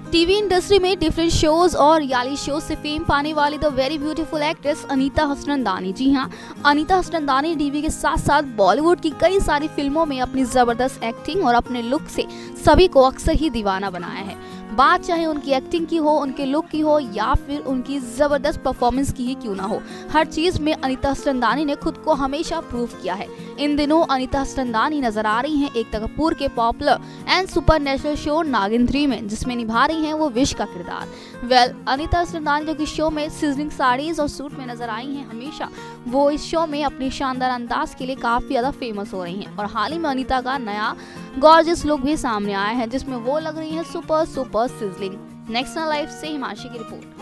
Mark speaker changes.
Speaker 1: TV industry में different shows और reality shows से फेम पाने वाली the very beautiful actress Anita Hasnandani. जी हाँ, अनीता हसनंदानी टीवी के साथ साथ बॉलीवुड की कई सारी फिल्मों में अपनी जबरदस्त एक्टिंग और अपने लुक से सभी को अक्सर ही दीवाना बनाया है। बात चाहे उनकी एक्टिंग की हो, उनके लुक की हो या फिर उनकी जबरदस्त परफॉर्मेंस की ही क्यों ना हो, हर चीज में अनीता हसनंदानी ने खुद को हमेशा प्रूव किया है। इन दिनों अनीता हसनंदानी नजर आ रही हैं एकता कपूर के पॉपुलर एंड सुपरनेचुरल शो नागिन 3 में, जिसमें निभा रही हैं वो विश का किरदार। अनीता हसनंदानी जो कि शो में सिजलिंग साड़ीज और सूट में नजर आई हैं हमेशा, वो इस शो में अपने शानदार अंदाज के लिए काफी ज्यादा फेमस हो रही हैं। और हाल ही में अनीता का नया गॉर्जियस लुक भी सामने आया है, जिसमें वो लग रही है सुपर सिजलिंग। नेक्स्ट लाइफ से हिमांशी की रिपोर्ट।